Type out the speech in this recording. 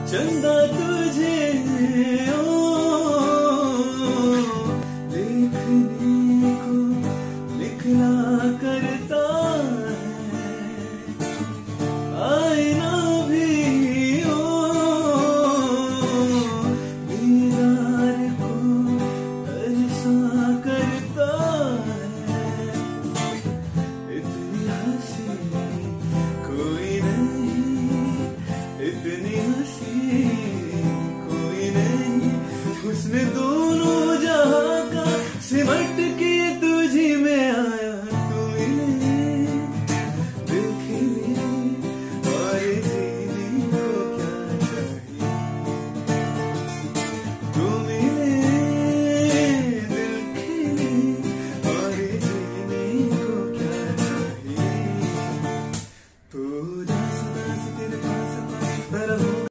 चंदा तुझे ओ देखने को लिखना करता है, आईना भी ओ दीदार को तरसा करता है। इतनी हंसी कोई नहीं, इतनी हंसी कोई नहीं, हुस्न दो